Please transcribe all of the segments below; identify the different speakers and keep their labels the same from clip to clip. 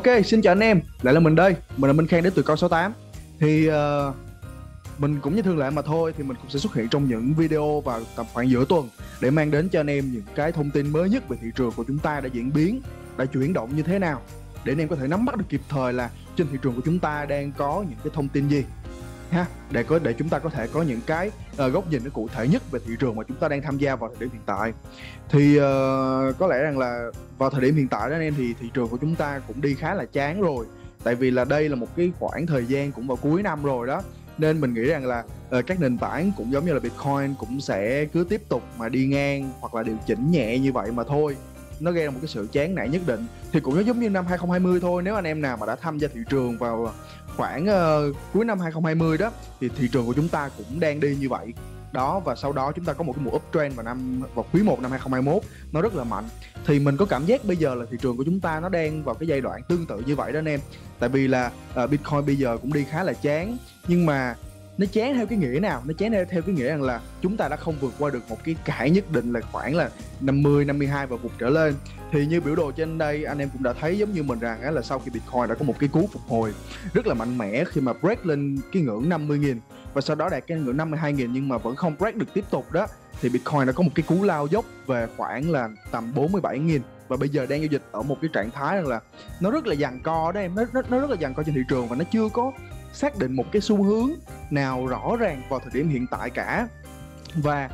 Speaker 1: Ok, xin chào anh em, lại là mình đây, mình là Minh Khang đến từ Coi68. Thì mình cũng như thường lệ mà thôi, thì mình cũng sẽ xuất hiện trong những video vào tầm khoảng giữa tuần để mang đến cho anh em những cái thông tin mới nhất về thị trường của chúng ta đã diễn biến, đã chuyển động như thế nào, để anh em có thể nắm bắt được kịp thời là trên thị trường của chúng ta đang có những cái thông tin gì ha, để chúng ta có thể có những cái góc nhìn nó cụ thể nhất về thị trường mà chúng ta đang tham gia vào thời điểm hiện tại. Thì có lẽ rằng là vào thời điểm hiện tại đó anh em, thì thị trường của chúng ta cũng đi khá là chán rồi, tại vì là đây là một cái khoảng thời gian cũng vào cuối năm rồi đó, nên mình nghĩ rằng là các nền tảng cũng giống như là Bitcoin cũng sẽ cứ tiếp tục mà đi ngang hoặc là điều chỉnh nhẹ như vậy mà thôi. Nó gây ra một cái sự chán nản nhất định. Thì cũng giống như năm 2020 thôi, nếu anh em nào mà đã tham gia thị trường vào khoảng cuối năm 2020 đó, thì thị trường của chúng ta cũng đang đi như vậy đó, và sau đó chúng ta có một cái mùa uptrend vào quý 1 năm 2021 nó rất là mạnh. Thì mình có cảm giác bây giờ là thị trường của chúng ta nó đang vào cái giai đoạn tương tự như vậy đó anh em. Tại vì là Bitcoin bây giờ cũng đi khá là chán, nhưng mà nó chán theo cái nghĩa nào? Nó chán theo cái nghĩa rằng là chúng ta đã không vượt qua được một cái cản nhất định là khoảng là 50, 52 và vụt trở lên. Thì như biểu đồ trên đây anh em cũng đã thấy giống như mình rằng là sau khi Bitcoin đã có một cái cú phục hồi rất là mạnh mẽ khi mà break lên cái ngưỡng 50.000 và sau đó đạt cái ngưỡng 52.000 nhưng mà vẫn không break được tiếp tục đó, thì Bitcoin đã có một cái cú lao dốc về khoảng là tầm 47.000 và bây giờ đang giao dịch ở một cái trạng thái rằng là nó rất là giằng co đó em, nó rất là giằng co trên thị trường và nó chưa có xác định một cái xu hướng nào rõ ràng vào thời điểm hiện tại cả. Và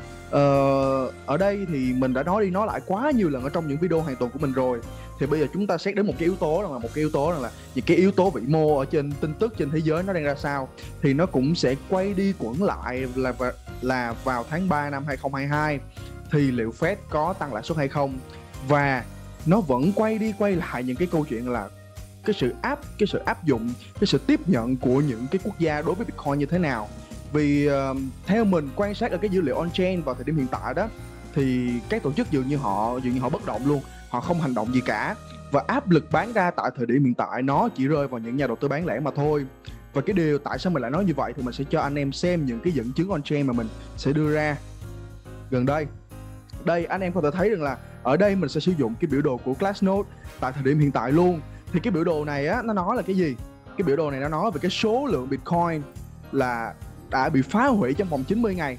Speaker 1: ở đây thì mình đã nói đi nói lại quá nhiều lần ở trong những video hàng tuần của mình rồi. Thì bây giờ chúng ta xét đến một cái yếu tố rằng là những cái yếu tố vĩ mô ở trên tin tức trên thế giới nó đang ra sao, thì nó cũng sẽ quay đi quẩn lại là vào tháng 3 năm 2022 thì liệu Fed có tăng lãi suất hay không. Và nó vẫn quay đi quay lại những cái câu chuyện là cái sự áp dụng, cái sự tiếp nhận của những cái quốc gia đối với Bitcoin như thế nào. Vì theo mình quan sát ở cái dữ liệu on-chain vào thời điểm hiện tại đó, thì các tổ chức dường như họ bất động luôn, họ không hành động gì cả, và áp lực bán ra tại thời điểm hiện tại nó chỉ rơi vào những nhà đầu tư bán lẻ mà thôi. Và cái điều tại sao mình lại nói như vậy thì mình sẽ cho anh em xem những cái dẫn chứng on-chain mà mình sẽ đưa ra gần đây. Đây anh em có thể thấy rằng là ở đây mình sẽ sử dụng cái biểu đồ của Glassnode tại thời điểm hiện tại luôn. Thì cái biểu đồ này á, nó nói là cái gì? Cái biểu đồ này nó nói về cái số lượng Bitcoin là đã bị phá hủy trong vòng 90 ngày.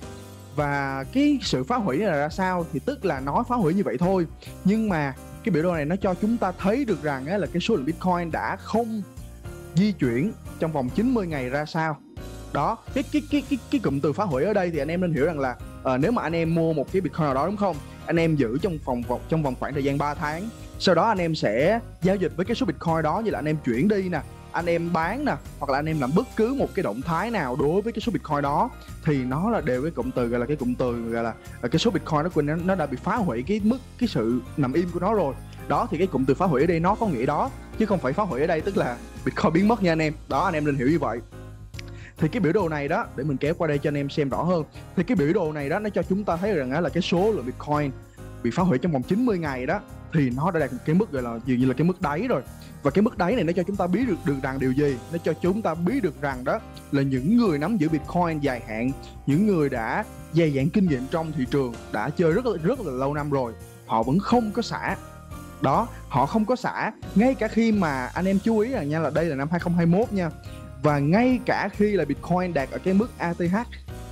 Speaker 1: Và cái sự phá hủy này là ra sao? Thì tức là nói phá hủy như vậy thôi, nhưng mà cái biểu đồ này nó cho chúng ta thấy được rằng á, là cái số lượng Bitcoin đã không di chuyển trong vòng 90 ngày ra sao. Đó, cái cụm từ phá hủy ở đây thì anh em nên hiểu rằng là nếu mà anh em mua một cái Bitcoin nào đó, đúng không? Anh em giữ trong vòng khoảng thời gian 3 tháng. Sau đó anh em sẽ giao dịch với cái số Bitcoin đó, như là anh em chuyển đi nè, anh em bán nè, hoặc là anh em làm bất cứ một cái động thái nào đối với cái số Bitcoin đó, thì nó là đều cái cụm từ gọi là cái số Bitcoin nó đã bị phá hủy cái sự nằm im của nó rồi. Đó, thì cái cụm từ phá hủy ở đây nó có nghĩa đó, chứ không phải phá hủy ở đây tức là Bitcoin biến mất nha anh em. Đó, anh em nên hiểu như vậy. Thì cái biểu đồ này đó, để mình kéo qua đây cho anh em xem rõ hơn. Thì cái biểu đồ này đó, nó cho chúng ta thấy rằng là cái số lượng Bitcoin bị phá hủy trong vòng 90 ngày đó, thì nó đã đạt một cái mức gọi là dường như là cái mức đáy rồi. Và cái mức đáy này nó cho chúng ta biết được rằng điều gì? Nó cho chúng ta biết được rằng đó là những người nắm giữ Bitcoin dài hạn, những người đã dày dặn kinh nghiệm trong thị trường, đã chơi rất là lâu năm rồi, họ vẫn không có xả. Đó, họ không có xả ngay cả khi mà anh em chú ý rằng nha, là đây là năm 2021 nha. Và ngay cả khi là Bitcoin đạt ở cái mức ATH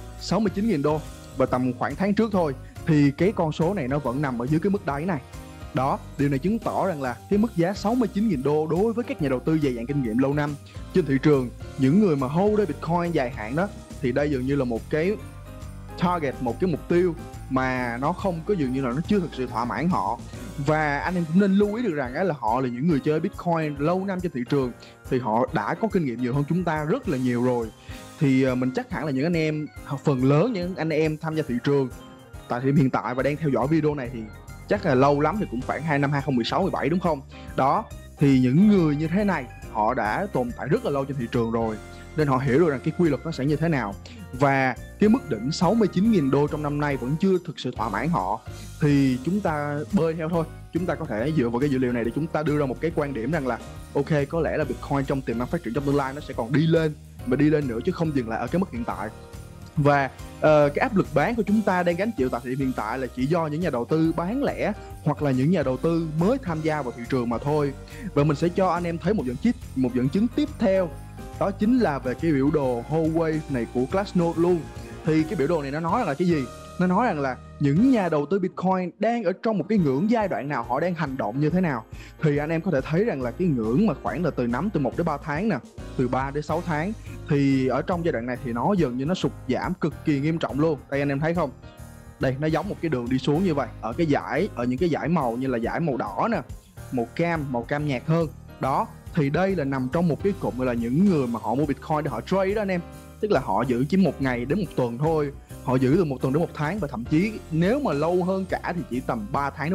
Speaker 1: 69.000 đô và tầm khoảng tháng trước thôi, thì cái con số này nó vẫn nằm ở dưới cái mức đáy này. Đó, điều này chứng tỏ rằng là cái mức giá 69.000 đô đối với các nhà đầu tư dày dặn kinh nghiệm lâu năm trên thị trường, những người mà hold đây Bitcoin dài hạn đó, thì đây dường như là một cái target, một cái mục tiêu mà nó không có, dường như là nó chưa thực sự thỏa mãn họ. Và anh em cũng nên lưu ý được rằng là họ là những người chơi Bitcoin lâu năm trên thị trường, thì họ đã có kinh nghiệm nhiều hơn chúng ta rất là nhiều rồi. Thì mình chắc hẳn là những anh em, phần lớn những anh em tham gia thị trường tại thời điểm hiện tại và đang theo dõi video này thì chắc là lâu lắm thì cũng khoảng năm 2016, 17 đúng không? Đó, thì những người như thế này họ đã tồn tại rất là lâu trên thị trường rồi, nên họ hiểu được rằng cái quy luật nó sẽ như thế nào. Và cái mức đỉnh 69.000 đô trong năm nay vẫn chưa thực sự thỏa mãn họ, thì chúng ta bơi theo thôi. Chúng ta có thể dựa vào cái dữ liệu này để chúng ta đưa ra một cái quan điểm rằng là ok, có lẽ là Bitcoin trong tiềm năng phát triển trong tương lai nó sẽ còn đi lên, mà đi lên nữa chứ không dừng lại ở cái mức hiện tại. Và cái áp lực bán của chúng ta đang gánh chịu tại thời điểm hiện tại là chỉ do những nhà đầu tư bán lẻ hoặc là những nhà đầu tư mới tham gia vào thị trường mà thôi. Và mình sẽ cho anh em thấy một dẫn chứng tiếp theo, đó chính là về cái biểu đồ whole wave này của Glassnode luôn. Thì cái biểu đồ này nó nói là cái gì? Nó nói rằng là những nhà đầu tư Bitcoin đang ở trong một cái ngưỡng giai đoạn nào, họ đang hành động như thế nào. Thì anh em có thể thấy rằng là cái ngưỡng mà khoảng là từ 1 đến 3 tháng nè, từ 3 đến 6 tháng, thì ở trong giai đoạn này thì nó dần như nó sụt giảm cực kỳ nghiêm trọng luôn. Đây anh em thấy không? Đây, nó giống một cái đường đi xuống như vậy. Ở những cái dải màu như là dải màu đỏ nè, màu cam nhạt hơn. Đó, thì đây là nằm trong một cái cụm gọi là những người mà họ mua Bitcoin để họ trade đó anh em. Tức là họ giữ chỉ 1 ngày đến 1 tuần thôi. Họ giữ từ 1 tuần đến 1 tháng, và thậm chí nếu mà lâu hơn cả thì chỉ tầm 1 tháng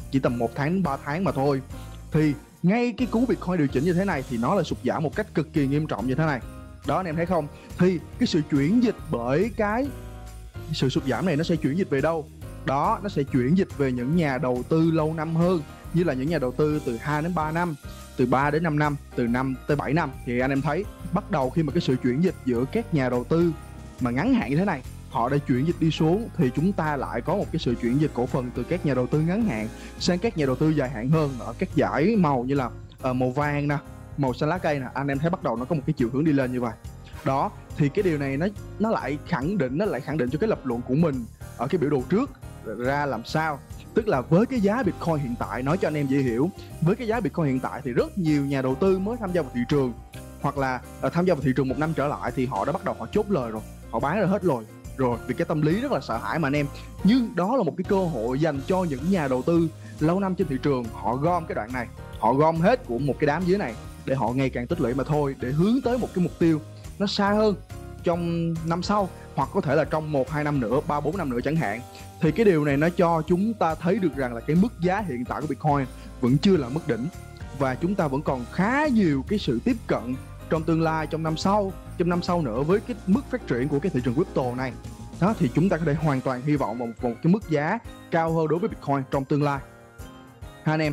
Speaker 1: đến 3 tháng mà thôi. Thì ngay cái cú Bitcoin điều chỉnh như thế này thì nó là sụt giảm một cách cực kỳ nghiêm trọng như thế này. Đó anh em thấy không? Thì cái sự chuyển dịch bởi cái sự sụt giảm này nó sẽ chuyển dịch về đâu? Đó, nó sẽ chuyển dịch về những nhà đầu tư lâu năm hơn, như là những nhà đầu tư từ 2 đến 3 năm, từ 3 đến 5 năm, từ 5 tới 7 năm. Thì anh em thấy bắt đầu khi mà cái sự chuyển dịch giữa các nhà đầu tư mà ngắn hạn như thế này, họ đã chuyển dịch đi xuống, thì chúng ta lại có một cái sự chuyển dịch cổ phần từ các nhà đầu tư ngắn hạn sang các nhà đầu tư dài hạn hơn ở các dải màu như là màu vàng nè, màu xanh lá cây nè. Anh em thấy bắt đầu nó có một cái chiều hướng đi lên như vậy. Đó, thì cái điều này nó lại khẳng định cho cái lập luận của mình ở cái biểu đồ trước ra làm sao. Tức là với cái giá Bitcoin hiện tại, nói cho anh em dễ hiểu, với cái giá Bitcoin hiện tại thì rất nhiều nhà đầu tư mới tham gia vào thị trường, hoặc là tham gia vào thị trường 1 năm trở lại, thì họ đã bắt đầu họ chốt lời rồi, họ bán ra hết rồi vì cái tâm lý rất là sợ hãi mà anh em. Nhưng đó là một cái cơ hội dành cho những nhà đầu tư lâu năm trên thị trường. Họ gom cái đoạn này, họ gom hết của một cái đám dưới này để họ ngày càng tích lũy mà thôi, để hướng tới một cái mục tiêu nó xa hơn trong năm sau, hoặc có thể là trong 1-2 năm nữa, 3-4 năm nữa chẳng hạn. Thì cái điều này nó cho chúng ta thấy được rằng là cái mức giá hiện tại của Bitcoin vẫn chưa là mức đỉnh, và chúng ta vẫn còn khá nhiều cái sự tiếp cận trong tương lai, trong năm sau nữa, với cái mức phát triển của cái thị trường crypto này. Đó, thì chúng ta có thể hoàn toàn hy vọng vào một cái mức giá cao hơn đối với Bitcoin trong tương lai ha anh em.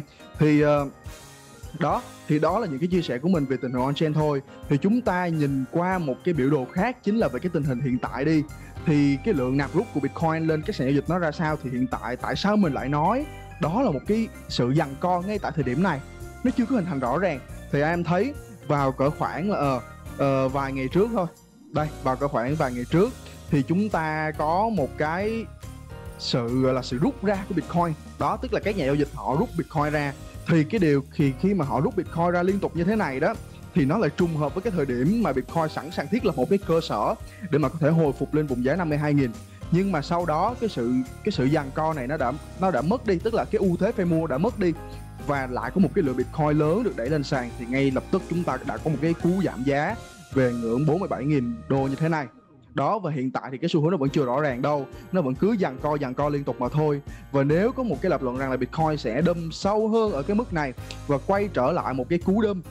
Speaker 1: Thì đó là những cái chia sẻ của mình về tình hình on-chain thôi. Thì chúng ta nhìn qua một cái biểu đồ khác, chính là về cái tình hình hiện tại đi. Thì cái lượng nạp rút của Bitcoin lên các sàn giao dịch nó ra sao? Thì hiện tại tại sao mình lại nói đó là một cái sự giằng co ngay tại thời điểm này, nó chưa có hình thành rõ ràng. Thì em thấy vào cỡ khoảng là vài ngày trước thôi, đây, vào cỡ khoảng vài ngày trước thì chúng ta có một cái sự gọi là sự rút ra của Bitcoin. Đó, tức là các nhà giao dịch họ rút Bitcoin ra. Thì cái điều khi mà họ rút Bitcoin ra liên tục như thế này đó, thì nó lại trùng hợp với cái thời điểm mà Bitcoin sẵn sàng thiết lập một cái cơ sở để mà có thể hồi phục lên vùng giá 52.000. Nhưng mà sau đó cái sự giằng co này nó đã mất đi, tức là cái ưu thế phe mua đã mất đi, và lại có một cái lượng Bitcoin lớn được đẩy lên sàn. Thì ngay lập tức chúng ta đã có một cái cú giảm giá về ngưỡng 47.000 đô như thế này. Đó, và hiện tại thì cái xu hướng nó vẫn chưa rõ ràng đâu, nó vẫn cứ giằng co liên tục mà thôi. Và nếu có một cái lập luận rằng là Bitcoin sẽ đâm sâu hơn ở cái mức này và quay trở lại một cái cú đâm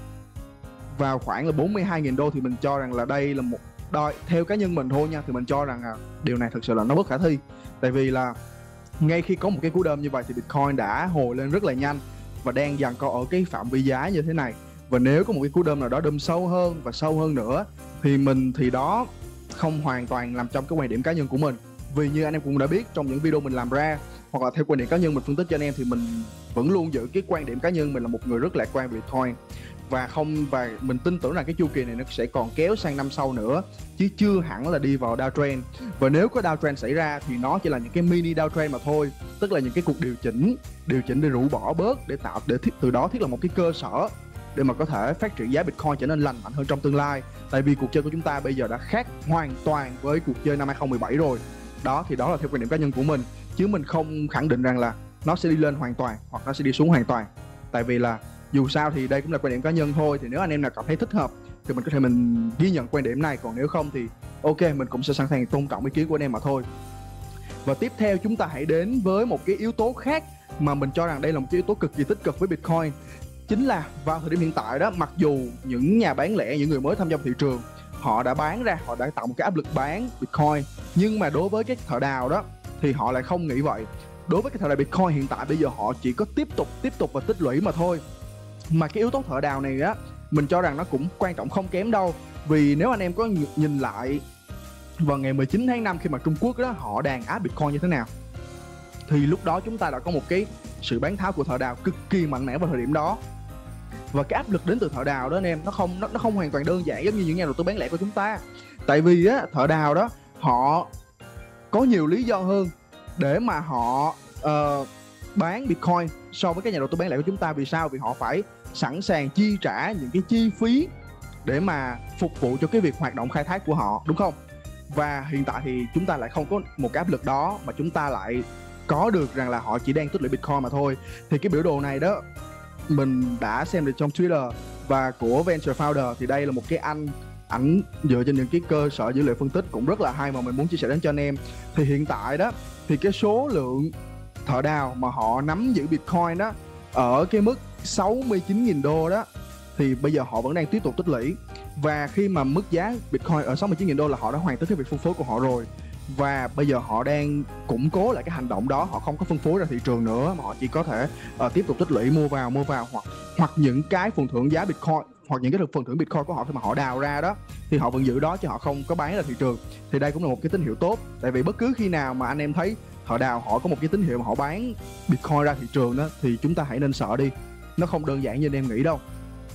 Speaker 1: vào khoảng là 42.000 đô, thì mình cho rằng là đây là một theo cá nhân mình thôi nha, thì mình cho rằng điều này thực sự là nó bất khả thi. Tại vì là ngay khi có một cái cú đâm như vậy thì Bitcoin đã hồi lên rất là nhanh và đang giằng co ở cái phạm vi giá như thế này. Và nếu có một cái cú đâm nào đó đâm sâu hơn và sâu hơn nữa thì đó không hoàn toàn nằm trong cái quan điểm cá nhân của mình. Vì như anh em cũng đã biết trong những video mình làm ra, hoặc là theo quan điểm cá nhân mình phân tích cho anh em, thì mình vẫn luôn giữ cái quan điểm cá nhân mình là một người rất lạc quan về Bitcoin, và mình tin tưởng rằng cái chu kỳ này nó sẽ còn kéo sang năm sau nữa, chứ chưa hẳn là đi vào downtrend. Và nếu có downtrend xảy ra thì nó chỉ là những cái mini downtrend mà thôi, tức là những cái cuộc điều chỉnh để rũ bỏ bớt, để từ đó thiết lập một cái cơ sở để mà có thể phát triển giá Bitcoin trở nên lành mạnh hơn trong tương lai. Tại vì cuộc chơi của chúng ta bây giờ đã khác hoàn toàn với cuộc chơi năm 2017 rồi. Đó, thì đó là theo quan điểm cá nhân của mình, chứ mình không khẳng định rằng là nó sẽ đi lên hoàn toàn hoặc nó sẽ đi xuống hoàn toàn. Tại vì là dù sao thì đây cũng là quan điểm cá nhân thôi, thì nếu anh em nào cảm thấy thích hợp thì mình có thể mình ghi nhận quan điểm này, còn nếu không thì ok, mình cũng sẽ sẵn sàng tôn trọng ý kiến của anh em mà thôi. Và tiếp theo chúng ta hãy đến với một cái yếu tố khác mà mình cho rằng đây là một cái yếu tố cực kỳ tích cực với Bitcoin. Chính là vào thời điểm hiện tại đó, mặc dù những nhà bán lẻ, những người mới tham gia vào thị trường, họ đã bán ra, họ đã tạo một cái áp lực bán Bitcoin, nhưng mà đối với các thợ đào đó thì họ lại không nghĩ vậy. Đối với cái thợ đào Bitcoin hiện tại bây giờ họ chỉ có tiếp tục và tích lũy mà thôi. Mà cái yếu tố thợ đào này á, mình cho rằng nó cũng quan trọng không kém đâu. Vì nếu anh em có nhìn lại vào ngày 19 tháng 5 khi mà Trung Quốc đó họ đàn áp Bitcoin như thế nào, thì lúc đó chúng ta đã có một cái sự bán tháo của thợ đào cực kỳ mạnh mẽ vào thời điểm đó. Và cái áp lực đến từ thợ đào đó anh em, nó không hoàn toàn đơn giản giống như những nhà đầu tư bán lẻ của chúng ta. Tại vì á, thợ đào đó họ có nhiều lý do hơn để mà họ bán Bitcoin so với các nhà đầu tư bán lẻ của chúng ta. Vì sao? Vì họ phải sẵn sàng chi trả những cái chi phí để mà phục vụ cho cái việc hoạt động khai thác của họ, đúng không? Và hiện tại thì chúng ta lại không có một cái áp lực đó, mà chúng ta lại có được rằng là họ chỉ đang tích lũy Bitcoin mà thôi. Thì cái biểu đồ này đó mình đã xem được trong Twitter và của Venture Founder, thì đây là một cái ảnh dựa trên những cái cơ sở dữ liệu phân tích cũng rất là hay mà mình muốn chia sẻ đến cho anh em. Thì hiện tại đó thì cái số lượng thợ đào mà họ nắm giữ Bitcoin đó ở cái mức 69.000 đô đó, thì bây giờ họ vẫn đang tiếp tục tích lũy. Và khi mà mức giá Bitcoin ở 69.000 đô là họ đã hoàn tất cái việc phân phối của họ rồi. Và bây giờ họ đang củng cố lại cái hành động đó, họ không có phân phối ra thị trường nữa mà họ chỉ có thể tiếp tục tích lũy, mua vào hoặc những cái phần thưởng giá Bitcoin, hoặc những cái phần thưởng Bitcoin của họ khi mà họ đào ra đó thì họ vẫn giữ đó chứ họ không có bán ra thị trường. Thì đây cũng là một cái tín hiệu tốt, tại vì bất cứ khi nào mà anh em thấy thợ đào họ có một cái tín hiệu mà họ bán Bitcoin ra thị trường đó thì chúng ta hãy nên sợ đi, nó không đơn giản như anh em nghĩ đâu.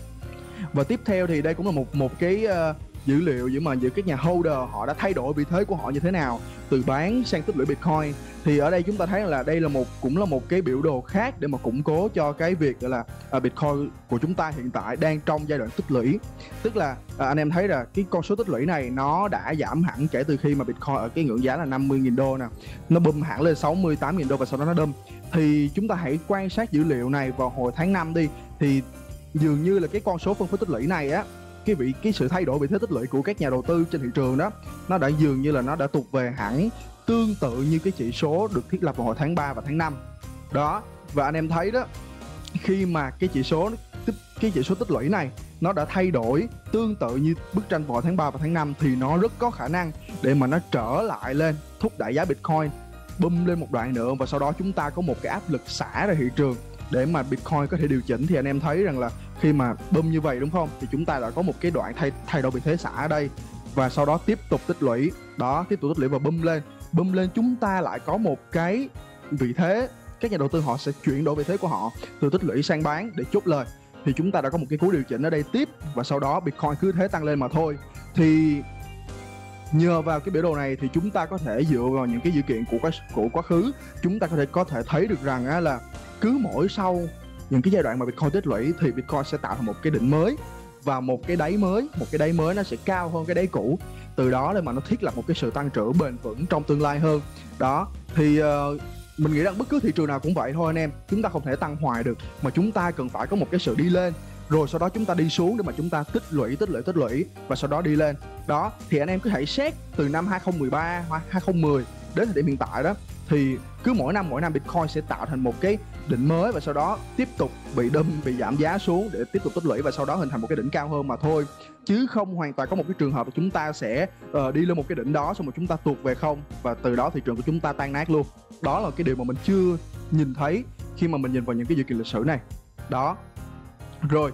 Speaker 1: Và tiếp theo thì đây cũng là một cái dữ liệu giữa các nhà holder họ đã thay đổi vị thế của họ như thế nào từ bán sang tích lũy Bitcoin. Thì ở đây chúng ta thấy là đây cũng là một cái biểu đồ khác để mà củng cố cho cái việc gọi là Bitcoin của chúng ta hiện tại đang trong giai đoạn tích lũy. Tức là anh em thấy là cái con số tích lũy này nó đã giảm hẳn kể từ khi mà Bitcoin ở cái ngưỡng giá là 50.000 đô nè, nó bum hẳn lên 68.000 đô và sau đó nó đâm. Thì chúng ta hãy quan sát dữ liệu này vào hồi tháng 5 đi, thì dường như là cái con số phân phối tích lũy này á, cái sự thay đổi vị thế tích lũy của các nhà đầu tư trên thị trường đó, nó đã dường như là nó đã tụt về hẳn tương tự như cái chỉ số được thiết lập vào hồi tháng 3 và tháng 5 đó. Và anh em thấy đó, khi mà cái chỉ số tích lũy này nó đã thay đổi tương tự như bức tranh vào hồi tháng 3 và tháng 5 thì nó rất có khả năng để mà nó trở lại lên, thúc đẩy giá Bitcoin bum lên một đoạn nữa, và sau đó chúng ta có một cái áp lực xả ra thị trường để mà Bitcoin có thể điều chỉnh. Thì anh em thấy rằng là khi mà bum như vậy đúng không, thì chúng ta đã có một cái đoạn thay đổi vị thế xả ở đây, và sau đó tiếp tục tích lũy đó, tiếp tục tích lũy và bum lên chúng ta lại có một cái vị thế, các nhà đầu tư họ sẽ chuyển đổi vị thế của họ từ tích lũy sang bán để chốt lời. Thì chúng ta đã có một cái cú điều chỉnh ở đây tiếp, và sau đó Bitcoin cứ thế tăng lên mà thôi. Thì nhờ vào cái biểu đồ này thì chúng ta có thể dựa vào những cái dữ kiện của quá khứ, chúng ta có thể thấy được rằng á, là cứ mỗi sau những cái giai đoạn mà Bitcoin tích lũy thì Bitcoin sẽ tạo thành một cái đỉnh mới và một cái đáy mới nó sẽ cao hơn cái đáy cũ, từ đó để mà nó thiết lập một cái sự tăng trưởng bền vững trong tương lai hơn đó. Thì mình nghĩ rằng bất cứ thị trường nào cũng vậy thôi anh em, chúng ta không thể tăng hoài được mà chúng ta cần phải có một cái sự đi lên rồi sau đó chúng ta đi xuống để mà chúng ta tích lũy và sau đó đi lên đó. Thì anh em cứ hãy xét từ năm 2013 hoặc 2010 đến thời điểm hiện tại đó, thì cứ mỗi năm Bitcoin sẽ tạo thành một cái đỉnh mới và sau đó tiếp tục bị giảm giá xuống để tiếp tục tích lũy và sau đó hình thành một cái đỉnh cao hơn mà thôi, chứ không hoàn toàn có một cái trường hợp là chúng ta sẽ đi lên một cái đỉnh đó xong rồi chúng ta tuột về không và từ đó thị trường của chúng ta tan nát luôn. Đó là cái điều mà mình chưa nhìn thấy khi mà mình nhìn vào những cái dữ kiện lịch sử này đó. Rồi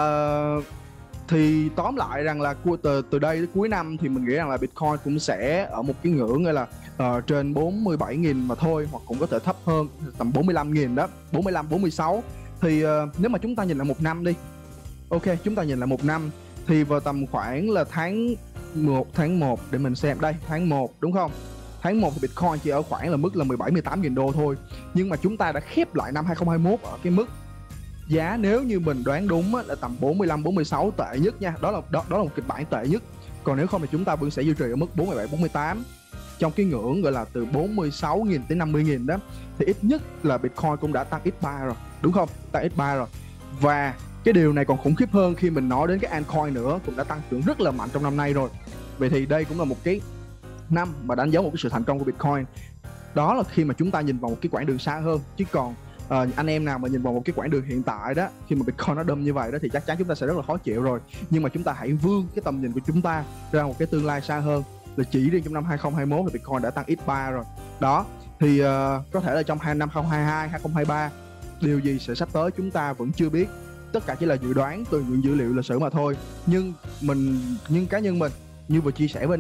Speaker 1: thì tóm lại rằng là từ đây đến cuối năm thì mình nghĩ rằng là Bitcoin cũng sẽ ở một cái ngưỡng gọi là trên 47.000 mà thôi, hoặc cũng có thể thấp hơn tầm 45.000 đó, 45-46. Thì nếu mà chúng ta nhìn lại một năm đi, ok, chúng ta nhìn lại một năm thì vào tầm khoảng là tháng 1 để mình xem đây, tháng 1 đúng không? Tháng 1 thì Bitcoin chỉ ở khoảng là mức là 17-18.000 đô thôi, nhưng mà chúng ta đã khép lại năm 2021 ở cái mức giá, nếu như mình đoán đúng là tầm 45-46 tệ nhất nha, đó là một kịch bản tệ nhất. Còn nếu không thì chúng ta vẫn sẽ duy trì ở mức 47-48 trong cái ngưỡng gọi là từ 46.000 tới 50.000 đó. Thì ít nhất là Bitcoin cũng đã tăng x3 rồi, đúng không? Tăng x3 rồi. Và cái điều này còn khủng khiếp hơn khi mình nói đến cái altcoin nữa, cũng đã tăng trưởng rất là mạnh trong năm nay rồi. Vậy thì đây cũng là một cái năm mà đánh dấu một cái sự thành công của Bitcoin. Đó là khi mà chúng ta nhìn vào một cái quãng đường xa hơn, chứ còn anh em nào mà nhìn vào một cái quãng đường hiện tại đó, khi mà Bitcoin nó đâm như vậy đó thì chắc chắn chúng ta sẽ rất là khó chịu rồi. Nhưng mà chúng ta hãy vươn cái tầm nhìn của chúng ta ra một cái tương lai xa hơn, là chỉ riêng trong năm 2021 thì Bitcoin đã tăng x3 rồi đó. Thì có thể là trong năm 2022, 2023 điều gì sẽ sắp tới chúng ta vẫn chưa biết, tất cả chỉ là dự đoán từ những dữ liệu lịch sử mà thôi. Nhưng cá nhân mình như vừa chia sẻ với anh em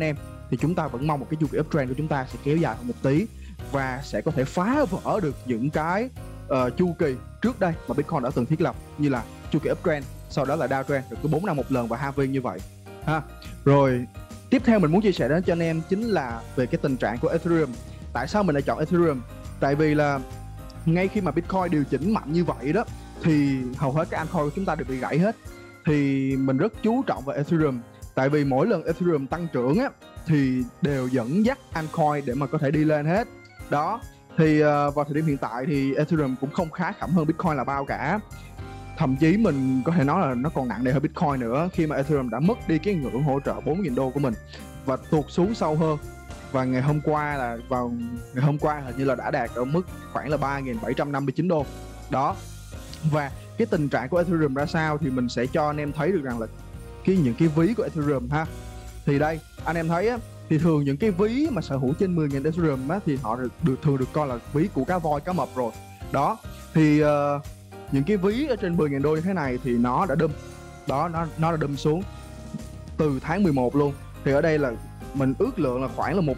Speaker 1: thì chúng ta vẫn mong một cái chu kỳ uptrend của chúng ta sẽ kéo dài hơn một tí và sẽ có thể phá vỡ được những cái chu kỳ trước đây mà Bitcoin đã từng thiết lập, như là chu kỳ uptrend, sau đó là downtrend, rồi cứ 4 năm một lần và halving như vậy ha. Rồi tiếp theo mình muốn chia sẻ đến cho anh em chính là về cái tình trạng của Ethereum. Tại sao mình lại chọn Ethereum? Tại vì là ngay khi mà Bitcoin điều chỉnh mạnh như vậy đó thì hầu hết các altcoin của chúng ta đều bị gãy hết. Thì mình rất chú trọng vào Ethereum, tại vì mỗi lần Ethereum tăng trưởng á thì đều dẫn dắt altcoin để mà có thể đi lên hết. Đó, thì vào thời điểm hiện tại thì Ethereum cũng không khá khẩm hơn Bitcoin là bao cả. Thậm chí mình có thể nói là nó còn nặng nề hơn Bitcoin nữa, khi mà Ethereum đã mất đi cái ngưỡng hỗ trợ 4.000 đô của mình và tuột xuống sâu hơn. Và ngày hôm qua hình như là đã đạt ở mức khoảng là 3.759 đô. Đó. Và cái tình trạng của Ethereum ra sao thì mình sẽ cho anh em thấy được rằng là những cái ví của Ethereum ha. Thì đây, anh em thấy á, thì thường những cái ví mà sở hữu trên 10.000 Ethereum á, thì họ thường được coi là ví của cá voi, cá mập rồi. Đó, thì những cái ví ở trên 10.000 đô như thế này thì nó đã đâm. Đó, nó đã đâm xuống từ tháng 11 luôn. Thì ở đây là mình ước lượng là khoảng là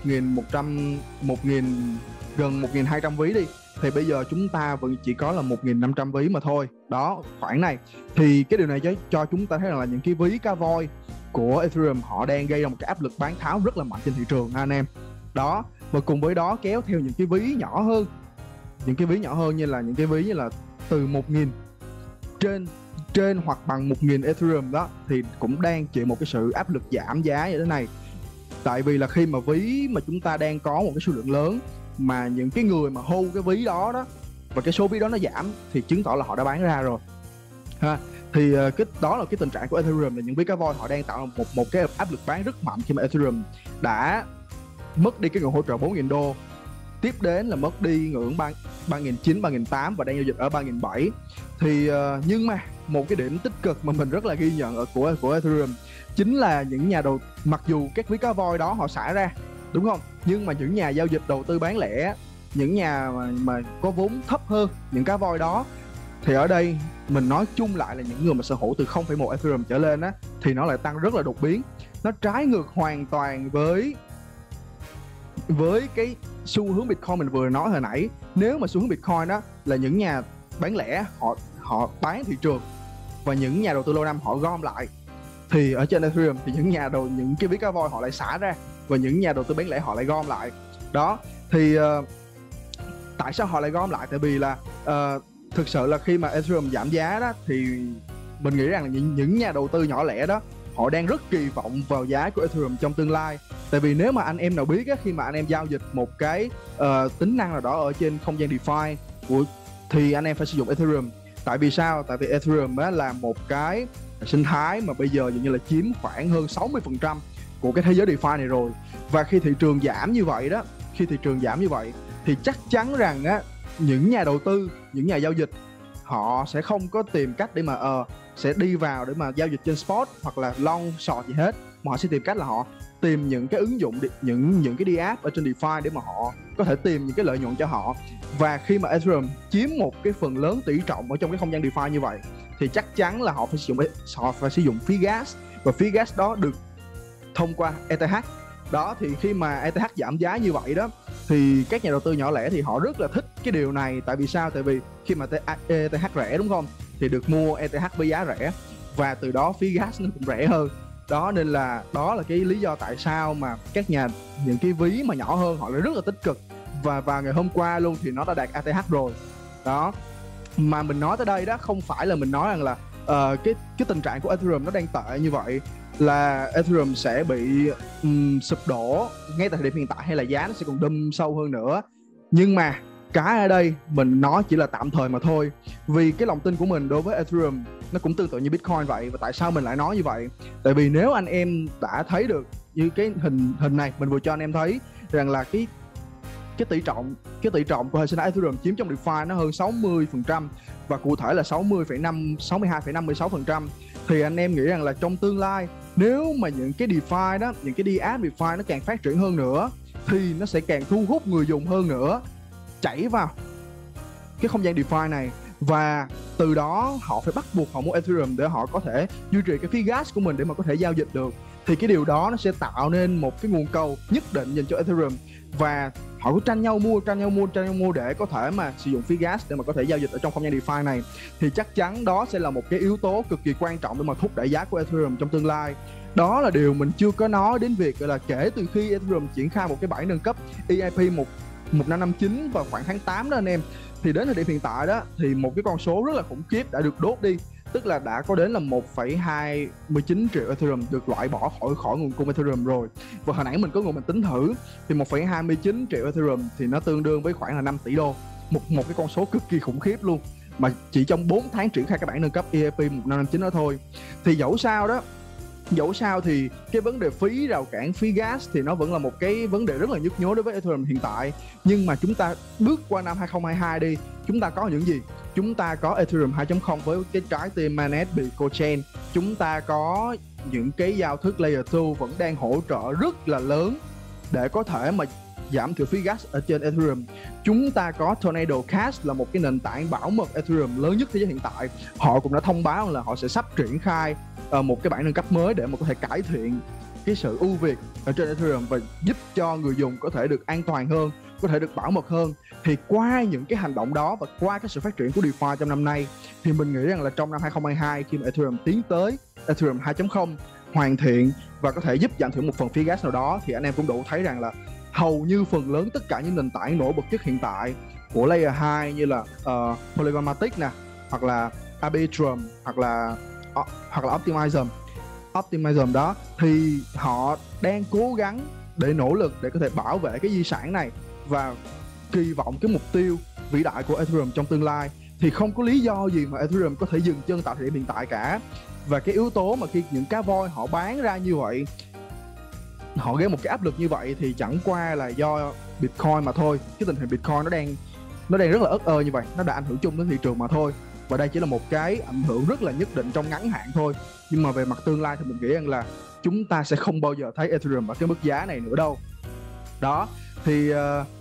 Speaker 1: gần 1.200 ví đi. Thì bây giờ chúng ta vẫn chỉ có là 1.500 ví mà thôi. Đó, khoảng này. Thì cái điều này cho chúng ta thấy rằng là những cái ví cá voi của Ethereum họ đang gây ra một cái áp lực bán tháo rất là mạnh trên thị trường ha anh em. Đó, và cùng với đó kéo theo những cái ví nhỏ hơn. Những cái ví nhỏ hơn như là những cái ví như là từ 1.000 trên hoặc bằng 1.000 Ethereum đó thì cũng đang chịu một cái sự áp lực giảm giá như thế này. Tại vì là khi mà ví mà chúng ta đang có một cái số lượng lớn mà những cái người mà hold cái ví đó và cái số ví đó nó giảm thì chứng tỏ là họ đã bán ra rồi ha. Thì đó là cái tình trạng của Ethereum, là những ví cá voi họ đang tạo một cái áp lực bán rất mạnh khi mà Ethereum đã mất đi cái ngưỡng hỗ trợ 4.000 đô, tiếp đến là mất đi ngưỡng 3.900, 3.800 và đang giao dịch ở 3.700. Thì nhưng mà một cái điểm tích cực mà mình rất là ghi nhận của Ethereum chính là những nhà đầu, mặc dù các ví cá voi đó họ xả ra, đúng không, nhưng mà những nhà giao dịch đầu tư bán lẻ, những nhà mà có vốn thấp hơn những cá voi đó, thì ở đây mình nói chung lại là những người mà sở hữu từ 0,1 Ethereum trở lên á, thì nó lại tăng rất là đột biến. Nó trái ngược hoàn toàn với cái xu hướng Bitcoin mình vừa nói hồi nãy. Nếu mà xu hướng Bitcoin đó là những nhà bán lẻ họ bán thị trường và những nhà đầu tư lâu năm họ gom lại, thì ở trên Ethereum thì những cái ví cá voi họ lại xả ra và những nhà đầu tư bán lẻ họ lại gom lại. Đó, thì tại sao họ lại gom lại? Tại vì là thực sự là khi mà Ethereum giảm giá đó thì mình nghĩ rằng là những nhà đầu tư nhỏ lẻ đó họ đang rất kỳ vọng vào giá của Ethereum trong tương lai. Tại vì nếu mà anh em nào biết á, khi mà anh em giao dịch một cái tính năng nào đó ở trên không gian DeFi thì anh em phải sử dụng Ethereum. Tại vì sao? Tại vì Ethereum á, là một cái sinh thái mà bây giờ dường như là chiếm khoảng hơn 60% của cái thế giới DeFi này rồi. Và khi thị trường giảm như vậy thì chắc chắn rằng á, những nhà đầu tư, những nhà giao dịch họ sẽ không có tìm cách để mà sẽ đi vào để mà giao dịch trên spot hoặc là long short gì hết, mà họ sẽ tìm cách là họ tìm những cái ứng dụng, những cái DApp ở trên DeFi để mà họ có thể tìm những cái lợi nhuận cho họ. Và khi mà Ethereum chiếm một cái phần lớn tỷ trọng ở trong cái không gian DeFi như vậy thì chắc chắn là họ phải sử dụng phí gas, và phí gas đó được thông qua ETH. Đó, thì khi mà ETH giảm giá như vậy đó thì các nhà đầu tư nhỏ lẻ thì họ rất là thích cái điều này. Tại vì sao? Tại vì khi mà ETH rẻ, đúng không, thì được mua ETH với giá rẻ và từ đó phí gas nó cũng rẻ hơn. Đó, nên là đó là cái lý do tại sao mà những cái ví mà nhỏ hơn họ lại rất là tích cực. Và ngày hôm qua luôn thì nó đã đạt ETH rồi. Đó, mà mình nói tới đây đó không phải là mình nói rằng là cái tình trạng của Ethereum nó đang tệ như vậy, là Ethereum sẽ bị sụp đổ ngay tại thời điểm hiện tại, hay là giá nó sẽ còn đâm sâu hơn nữa. Nhưng mà cái ở đây mình nói chỉ là tạm thời mà thôi. Vì cái lòng tin của mình đối với Ethereum nó cũng tương tự như Bitcoin vậy. Và tại sao mình lại nói như vậy? Tại vì nếu anh em đã thấy được như cái hình này mình vừa cho anh em thấy rằng là cái tỷ trọng của hệ sinh thái Ethereum chiếm trong DeFi nó hơn 60%, và cụ thể là 62,56%. Thì anh em nghĩ rằng là trong tương lai, nếu mà những cái DeFi đó, những cái DApp DeFi nó càng phát triển hơn nữa thì nó sẽ càng thu hút người dùng hơn nữa chảy vào cái không gian DeFi này, và từ đó họ phải bắt buộc họ mua Ethereum để họ có thể duy trì cái phí gas của mình để mà có thể giao dịch được. thì cái điều đó nó sẽ tạo nên một cái nguồn cầu nhất định dành cho Ethereum, và họ cứ tranh nhau mua để có thể mà sử dụng phí gas để mà có thể giao dịch ở trong không gian DeFi này. Thì chắc chắn đó sẽ là một cái yếu tố cực kỳ quan trọng để mà thúc đẩy giá của Ethereum trong tương lai. Đó là điều mình chưa có nói đến việc là kể từ khi Ethereum triển khai một cái bản nâng cấp EIP 1559 vào khoảng tháng 8 đó anh em, thì đến thời điểm hiện tại đó thì một cái con số rất là khủng khiếp đã được đốt đi, tức là đã có đến là 1,29 triệu Ethereum được loại bỏ khỏi nguồn cung Ethereum rồi. Và hồi nãy mình có ngồi mình tính thử thì 1,29 triệu Ethereum thì nó tương đương với khoảng là 5 tỷ đô, một cái con số cực kỳ khủng khiếp luôn, mà chỉ trong 4 tháng triển khai các bản nâng cấp EIP 1559 đó thôi. Thì dẫu sao thì cái vấn đề phí rào cản, phí gas thì nó vẫn là một cái vấn đề rất là nhức nhối đối với Ethereum hiện tại. Nhưng mà chúng ta bước qua năm 2022 đi, chúng ta có những gì? Chúng ta có Ethereum 2.0 với cái trái tim mainnet bị co-chain. Chúng ta có những cái giao thức Layer 2 vẫn đang hỗ trợ rất là lớn để có thể mà giảm thiểu phí gas ở trên Ethereum. Chúng ta có Tornado Cash là một cái nền tảng bảo mật Ethereum lớn nhất thế giới hiện tại. Họ cũng đã thông báo là họ sẽ sắp triển khai một cái bản nâng cấp mới để mà có thể cải thiện cái sự ưu việt ở trên Ethereum và giúp cho người dùng có thể được an toàn hơn, có thể được bảo mật hơn. Thì qua những cái hành động đó và qua cái sự phát triển của DeFi trong năm nay, thì mình nghĩ rằng là trong năm 2022 khi mà Ethereum tiến tới Ethereum 2.0 hoàn thiện và có thể giúp giảm thiểu một phần phí gas nào đó, thì anh em cũng đủ thấy rằng là hầu như phần lớn tất cả những nền tảng nổi bật nhất hiện tại của Layer 2 như là Polygon Matic nè, hoặc là Arbitrum, hoặc là Optimism đó, thì họ đang cố gắng để nỗ lực để có thể bảo vệ cái di sản này và kỳ vọng cái mục tiêu vĩ đại của Ethereum trong tương lai. Thì không có lý do gì mà Ethereum có thể dừng chân tại thời điểm hiện tại cả. Và cái yếu tố mà khi những cá voi họ bán ra như vậy, họ gây một cái áp lực như vậy, thì chẳng qua là do Bitcoin mà thôi. Cái tình hình Bitcoin nó đang rất là ớt như vậy, nó đã ảnh hưởng chung đến thị trường mà thôi. Và đây chỉ là một cái ảnh hưởng rất là nhất định trong ngắn hạn thôi. Nhưng mà về mặt tương lai thì mình nghĩ rằng là chúng ta sẽ không bao giờ thấy Ethereum ở cái mức giá này nữa đâu. Đó, thì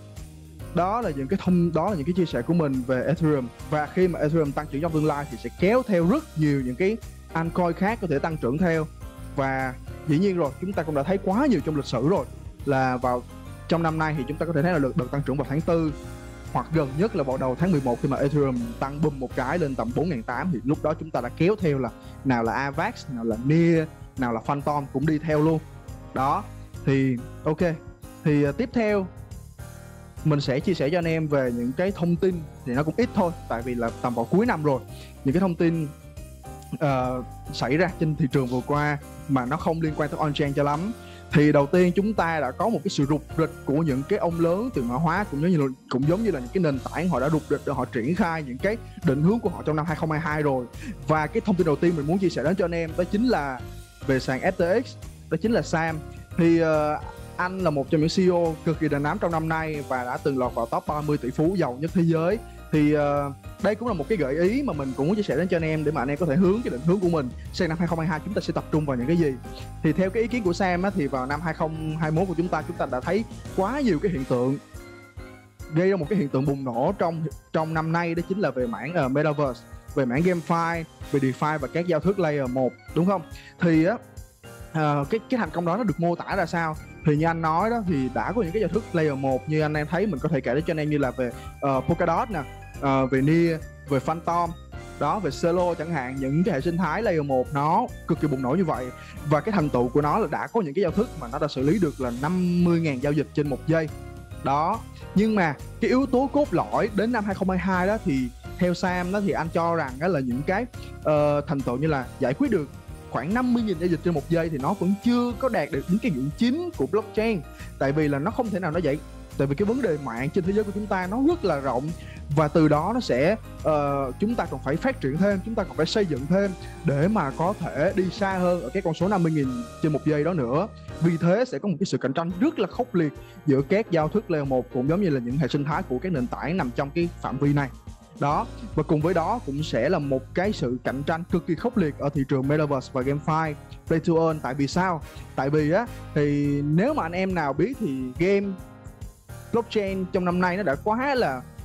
Speaker 1: đó là những cái chia sẻ của mình về Ethereum. Và khi mà Ethereum tăng trưởng trong tương lai thì sẽ kéo theo rất nhiều những cái altcoin khác có thể tăng trưởng theo. Và dĩ nhiên rồi, chúng ta cũng đã thấy quá nhiều trong lịch sử rồi, là vào trong năm nay thì chúng ta có thể thấy là đợt tăng trưởng vào tháng 4, hoặc gần nhất là vào đầu tháng 11 khi mà Ethereum tăng bùm một cái lên tầm 4.800, thì lúc đó chúng ta đã kéo theo là nào là Avax, nào là Near, nào là Phantom cũng đi theo luôn. Đó, thì ok. Thì tiếp theo mình sẽ chia sẻ cho anh em về những cái thông tin, thì nó cũng ít thôi, tại vì là tầm vào cuối năm rồi. Những cái thông tin xảy ra trên thị trường vừa qua mà nó không liên quan tới on-chain cho lắm. Thì đầu tiên chúng ta đã có một cái sự rục rịch của những cái ông lớn từ mã hóa, cũng giống như là những cái nền tảng họ đã rục rịch để họ triển khai những cái định hướng của họ trong năm 2022 rồi. Và cái thông tin đầu tiên mình muốn chia sẻ đến cho anh em đó chính là về sàn FTX, đó chính là Sam. Thì anh là một trong những CEO cực kỳ đình đám trong năm nay và đã từng lọt vào top 30 tỷ phú giàu nhất thế giới. Thì đây cũng là một cái gợi ý mà mình cũng muốn chia sẻ đến cho anh em, để mà anh em có thể hướng cái định hướng của mình sang năm 2022 chúng ta sẽ tập trung vào những cái gì. Thì theo cái ý kiến của Sam á, thì vào năm 2021 của chúng ta đã thấy quá nhiều cái hiện tượng gây ra một cái hiện tượng bùng nổ trong năm nay, đó chính là về mảng Metaverse, về mảng GameFi, về DeFi và các giao thức Layer 1, đúng không? Thì á, cái thành công đó nó được mô tả ra sao? Thì như anh nói đó, thì đã có những cái giao thức Layer 1 như anh em thấy, mình có thể kể đến cho anh em như là về Polkadot nè, về Near, về Phantom đó, về Celo chẳng hạn. Những cái hệ sinh thái Layer 1 nó cực kỳ bùng nổ như vậy, và cái thành tựu của nó là đã có những cái giao thức mà nó đã xử lý được là 50.000 giao dịch trên 1 giây đó. Nhưng mà cái yếu tố cốt lõi đến năm 2022 đó, thì theo Sam đó, thì anh cho rằng đó là những cái thành tựu như là giải quyết được khoảng 50.000 giao dịch trên 1 giây thì nó vẫn chưa có đạt được những cái ngưỡng chính của blockchain. Tại vì là nó không thể nào nó tại vì cái vấn đề mạng trên thế giới của chúng ta nó rất là rộng, và từ đó nó sẽ chúng ta còn phải phát triển thêm, chúng ta còn phải xây dựng thêm để mà có thể đi xa hơn ở cái con số 50.000 trên 1 giây đó nữa. Vì thế sẽ có một cái sự cạnh tranh rất là khốc liệt giữa các giao thức Layer 1 cũng giống như là những hệ sinh thái của các nền tảng nằm trong cái phạm vi này đó. Và cùng với đó cũng sẽ là một cái sự cạnh tranh cực kỳ khốc liệt ở thị trường Metaverse và GameFi, Play to Earn. Tại vì sao? Tại vì á, thì nếu mà anh em nào biết thì game blockchain trong năm nay nó đã quá là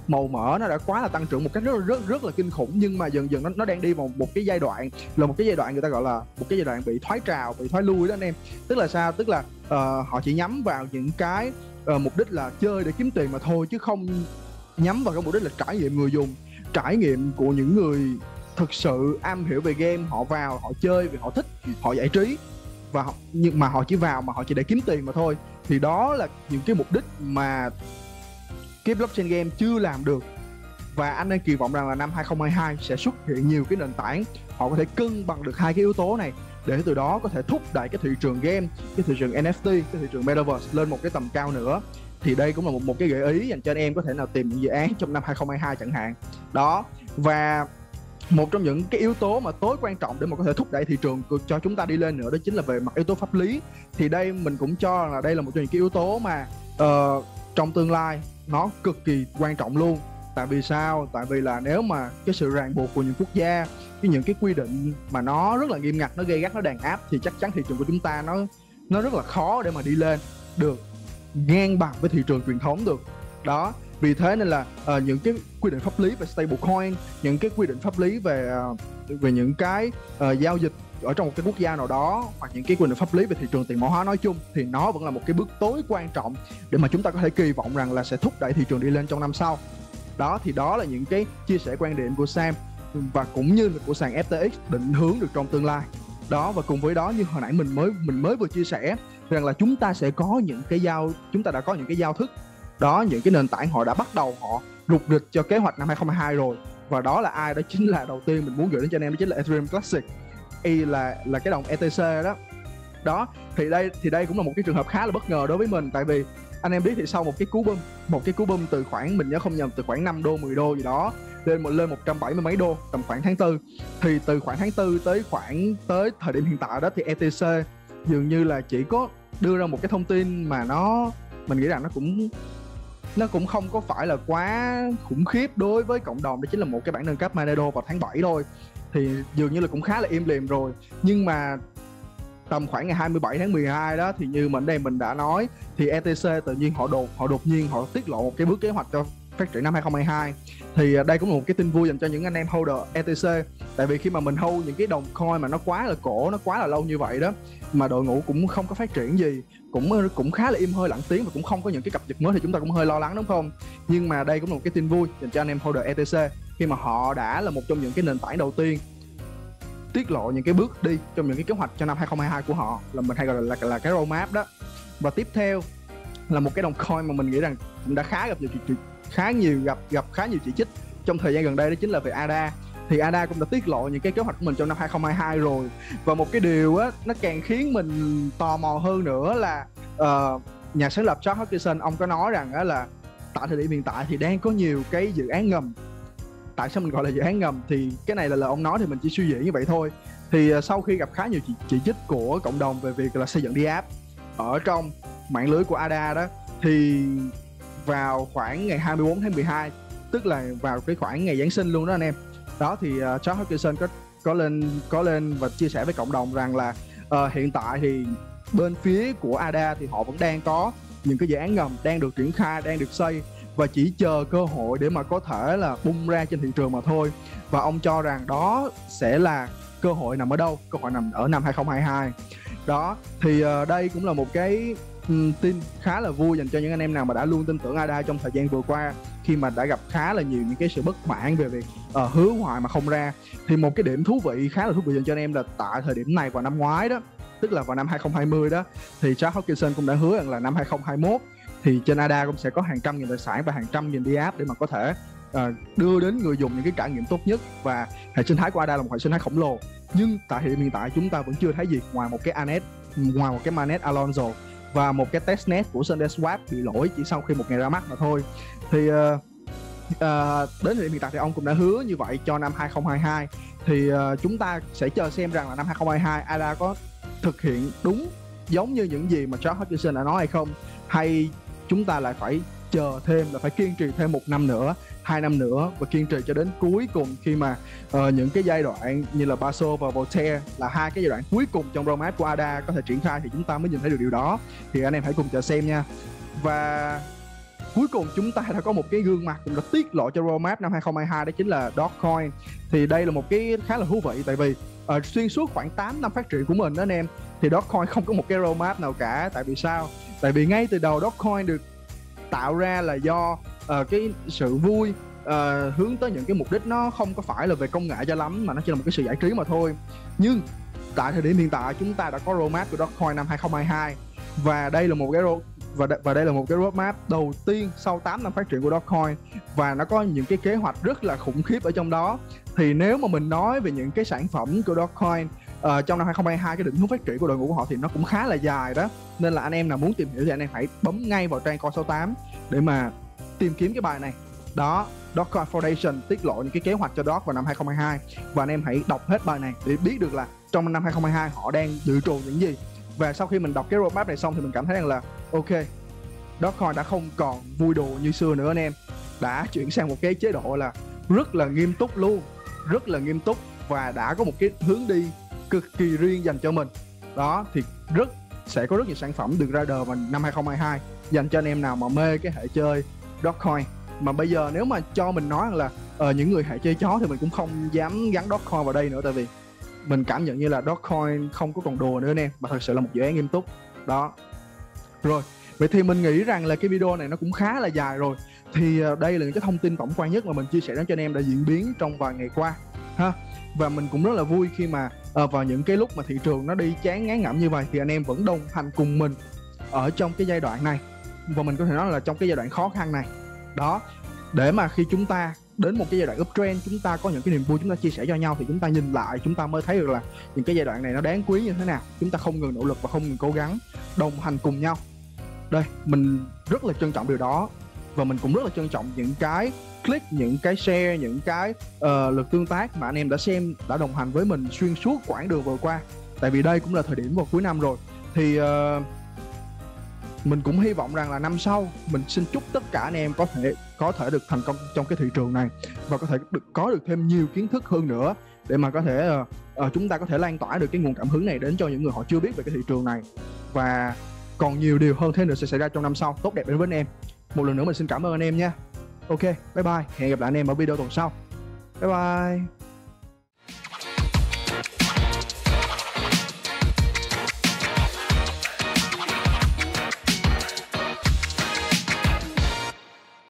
Speaker 1: màu mỡ nó đã quá là tăng trưởng một cách rất là kinh khủng, nhưng mà dần dần nó đang đi vào một cái giai đoạn, là một cái giai đoạn người ta gọi là một cái giai đoạn bị thoái trào, bị thoái lui đó anh em. Tức là sao? Tức là họ chỉ nhắm vào những cái mục đích là chơi để kiếm tiền mà thôi, chứ không nhắm vào cái mục đích là trải nghiệm người dùng, trải nghiệm của những người thực sự am hiểu về game. Họ vào họ chơi vì họ thích, họ giải trí, và nhưng mà họ chỉ vào mà họ chỉ để kiếm tiền mà thôi. Thì đó là những cái mục đích mà cái blockchain game chưa làm được. Và anh đang kỳ vọng rằng là năm 2022 sẽ xuất hiện nhiều cái nền tảng họ có thể cân bằng được hai cái yếu tố này, để từ đó có thể thúc đẩy cái thị trường game, cái thị trường NFT, cái thị trường Metaverse lên một cái tầm cao nữa. Thì đây cũng là một cái gợi ý dành cho anh em có thể nào tìm những dự án trong năm 2022 chẳng hạn. Đó, và một trong những cái yếu tố mà tối quan trọng để mà có thể thúc đẩy thị trường cho chúng ta đi lên nữa, đó chính là về mặt yếu tố pháp lý. Thì đây mình cũng cho là đây là một trong những cái yếu tố mà trong tương lai nó cực kỳ quan trọng luôn. Tại vì sao? Tại vì là nếu mà cái sự ràng buộc của những quốc gia, những cái quy định mà nó rất là nghiêm ngặt, nó gay gắt, nó đàn áp, thì chắc chắn thị trường của chúng ta nó rất là khó để mà đi lên được ngang bằng với thị trường truyền thống được. Đó, vì thế nên là những cái quy định pháp lý về stablecoin, những cái quy định pháp lý về những cái giao dịch ở trong một cái quốc gia nào đó, hoặc những cái quy định pháp lý về thị trường tiền mã hóa nói chung, thì nó vẫn là một cái bước tối quan trọng để mà chúng ta có thể kỳ vọng rằng là sẽ thúc đẩy thị trường đi lên trong năm sau. Đó, thì đó là những cái chia sẻ quan điểm của Sam và cũng như là của sàn FTX định hướng được trong tương lai. Đó, và cùng với đó, như hồi nãy mình mới vừa chia sẻ rằng là chúng ta đã có những cái giao thức đó, những cái nền tảng họ đã bắt đầu họ rục rịch cho kế hoạch năm 2022 rồi. Và đó là ai? Đó chính là đầu tiên mình muốn gửi đến cho anh em, đó chính là Ethereum Classic, là cái đồng ETC đó. Đó, thì đây cũng là một cái trường hợp khá là bất ngờ đối với mình, tại vì anh em biết thì sau một cái cú boom từ khoảng, mình nhớ không nhầm, từ khoảng 5 đô 10 đô gì đó lên 170 mấy đô tầm khoảng tháng 4, thì từ khoảng tháng 4 tới thời điểm hiện tại đó thì ETC dường như là chỉ có đưa ra một cái thông tin mà mình nghĩ rằng nó cũng không có phải là quá khủng khiếp đối với cộng đồng, đó chính là một cái bản nâng cấp Monero vào tháng 7 thôi. Thì dường như là cũng khá là im lìm rồi. Nhưng mà tầm khoảng ngày 27 tháng 12 đó, thì như mình đã nói, thì ETC tự nhiên họ đột nhiên tiết lộ một cái bước kế hoạch cho phát triển năm 2022. Thì đây cũng là một cái tin vui dành cho những anh em holder ETC. Tại vì khi mà mình hold những cái đồng coin mà nó quá là cổ, nó quá là lâu như vậy đó, mà đội ngũ cũng không có phát triển gì, cũng khá là im hơi lặng tiếng và cũng không có những cái cập nhật mới, thì chúng ta cũng hơi lo lắng, đúng không? Nhưng mà đây cũng là một cái tin vui dành cho anh em holder ETC, khi mà họ đã là một trong những cái nền tảng đầu tiên tiết lộ những cái bước đi trong những cái kế hoạch cho năm 2022 của họ, là mình hay gọi là cái roadmap đó. Và tiếp theo là một cái đồng coin mà mình nghĩ rằng cũng đã gặp khá nhiều chỉ trích trong thời gian gần đây, đó chính là về ADA. Thì ADA cũng đã tiết lộ những cái kế hoạch của mình trong năm 2022 rồi. Và một cái điều á, nó càng khiến mình tò mò hơn nữa là nhà sáng lập Charles Hoskinson, ông có nói rằng á là tại thời điểm hiện tại thì đang có nhiều cái dự án ngầm. Tại sao mình gọi là dự án ngầm? Thì cái này là lời ông nói, thì mình chỉ suy diễn như vậy thôi. Thì sau khi gặp khá nhiều chỉ trích của cộng đồng về việc là xây dựng DApp ở trong mạng lưới của ADA đó, thì vào khoảng ngày 24 tháng 12, tức là vào cái khoảng ngày Giáng sinh luôn đó anh em. Đó, thì Charles Hoskinson có lên và chia sẻ với cộng đồng rằng là hiện tại thì bên phía của ADA thì họ vẫn đang có những cái dự án ngầm đang được triển khai, đang được xây, và chỉ chờ cơ hội để mà có thể là bung ra trên thị trường mà thôi. Và ông cho rằng đó sẽ là cơ hội nằm ở đâu? Cơ hội nằm ở năm 2022. Đó, thì đây cũng là một cái tin khá là vui dành cho những anh em nào mà đã luôn tin tưởng ADA trong thời gian vừa qua, khi mà đã gặp khá là nhiều những cái sự bất mãn về việc hứa hoài mà không ra. Thì một cái điểm khá là thú vị dành cho anh em là tại thời điểm này vào năm ngoái đó, tức là vào năm 2020 đó, thì Charles Hoskinson cũng đã hứa rằng là năm 2021 thì trên ADA cũng sẽ có hàng trăm nghìn tài sản và hàng trăm nghìn DApp để mà có thể đưa đến người dùng những cái trải nghiệm tốt nhất. Và hệ sinh thái của ADA là một hệ sinh thái khổng lồ, nhưng tại hiện tại chúng ta vẫn chưa thấy gì ngoài một cái mainnet Alonzo và một cái testnet của SundaeSwap bị lỗi chỉ sau khi một ngày ra mắt mà thôi. Thì đến thời điểm hiện tại thì ông cũng đã hứa như vậy cho năm 2022. Thì chúng ta sẽ chờ xem rằng là năm 2022 ADA có thực hiện đúng giống như những gì mà Charles Hoskinson đã nói hay không, hay chúng ta lại phải chờ thêm, là phải kiên trì thêm 1 năm nữa, 2 năm nữa, và kiên trì cho đến cuối cùng, khi mà những cái giai đoạn như là Baso và Voltaire là hai cái giai đoạn cuối cùng trong roadmap của ADA có thể triển khai, thì chúng ta mới nhìn thấy được điều đó. Thì anh em hãy cùng chờ xem nha. Và cuối cùng chúng ta đã có một cái gương mặt cũng đã tiết lộ cho roadmap năm 2022, đó chính là Dogecoin. Thì đây là một cái khá là thú vị, tại vì xuyên suốt khoảng 8 năm phát triển của mình đó anh em, thì Dogecoin không có một cái roadmap nào cả. Tại vì sao? Tại vì ngay từ đầu Dogecoin được tạo ra là do cái sự vui, hướng tới những cái mục đích nó không có phải là về công nghệ cho lắm, mà nó chỉ là một cái sự giải trí mà thôi. Nhưng tại thời điểm hiện tại chúng ta đã có roadmap của Dogecoin năm 2022, và đây là một cái đây là một cái roadmap đầu tiên sau 8 năm phát triển của Dogecoin, và nó có những cái kế hoạch rất là khủng khiếp ở trong đó. Thì nếu mà mình nói về những cái sản phẩm của Dogecoin trong năm 2022, cái định hướng phát triển của đội ngũ của họ thì nó cũng khá là dài đó. Nên là anh em nào muốn tìm hiểu thì anh em hãy bấm ngay vào trang Coin68 để mà tìm kiếm cái bài này. Đó, Dogecoin Foundation tiết lộ những cái kế hoạch cho Doge vào năm 2022, và anh em hãy đọc hết bài này để biết được là trong năm 2022 họ đang dự trù những gì. Và sau khi mình đọc cái roadmap này xong thì mình cảm thấy rằng là ok, Dogecoin đã không còn vui đùa như xưa nữa anh em, đã chuyển sang một cái chế độ là rất là nghiêm túc luôn, rất là nghiêm túc, và đã có một cái hướng đi cực kỳ riêng dành cho mình. Đó, thì sẽ có rất nhiều sản phẩm được ra đời vào năm 2022 dành cho anh em nào mà mê cái hệ chơi Dogecoin. Mà bây giờ nếu mà cho mình nói là những người hệ chơi chó thì mình cũng không dám gắn Dogecoin vào đây nữa, tại vì mình cảm nhận như là Dogecoin không có còn đùa nữa anh em, mà thật sự là một dự án nghiêm túc. Đó. Rồi, vậy thì mình nghĩ rằng là cái video này nó cũng khá là dài rồi. Thì đây là những cái thông tin tổng quan nhất mà mình chia sẻ đến cho anh em đã diễn biến trong vài ngày qua ha. Và mình cũng rất là vui khi mà vào những cái lúc mà thị trường nó đi chán ngán ngẩm như vậy thì anh em vẫn đồng hành cùng mình ở trong cái giai đoạn này, và mình có thể nói là trong cái giai đoạn khó khăn này. Đó, để mà khi chúng ta đến một cái giai đoạn uptrend, chúng ta có những cái niềm vui, chúng ta chia sẻ cho nhau, thì chúng ta nhìn lại chúng ta mới thấy được là những cái giai đoạn này nó đáng quý như thế nào. Chúng ta không ngừng nỗ lực và không ngừng cố gắng đồng hành cùng nhau. Đây, mình rất là trân trọng điều đó, và mình cũng rất là trân trọng những cái click, những cái share, những cái lượt tương tác mà anh em đã xem, đã đồng hành với mình xuyên suốt quãng đường vừa qua. Tại vì đây cũng là thời điểm vào cuối năm rồi, thì mình cũng hy vọng rằng là năm sau mình xin chúc tất cả anh em có thể được thành công trong cái thị trường này, và có thể có được thêm nhiều kiến thức hơn nữa, để mà có thể chúng ta có thể lan tỏa được cái nguồn cảm hứng này đến cho những người họ chưa biết về cái thị trường này. Và còn nhiều điều hơn thế nữa sẽ xảy ra trong năm sau tốt đẹp đến với anh em. Một lần nữa mình xin cảm ơn anh em nha. Ok, bye bye, hẹn gặp lại anh em ở video tuần sau. Bye bye.